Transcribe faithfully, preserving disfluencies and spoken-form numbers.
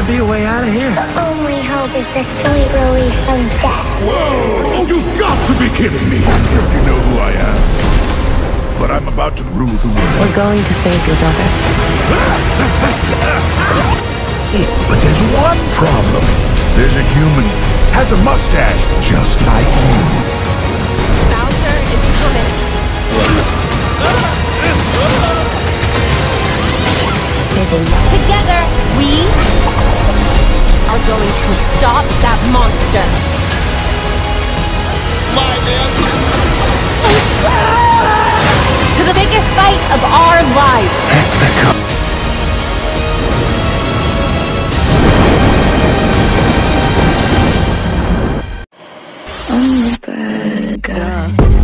be a way out of here. The only hope is the sweet release of death. Whoa! Oh, you've got to be kidding me! I'm sure if you know who I am. But I'm about to rule the world. We're going to save your brother. But there's one problem. There's a human, has a mustache, just like you. Bowser is coming. Together, we are going to stop that monster. My man. To the biggest fight of our lives. That's the cup. I'm the bad guy.